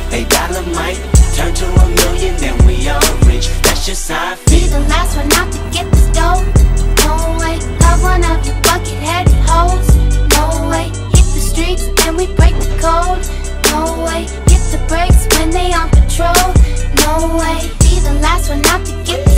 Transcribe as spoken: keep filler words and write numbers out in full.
A dollar might turn to a million, then we all rich. That's just how I feel. Be the last one out to get this dough. No way, love one of you bucket-headed hoes. No way, hit the streets and we break the code. No way, hit the brakes when they on patrol. No way, be the last one out to get this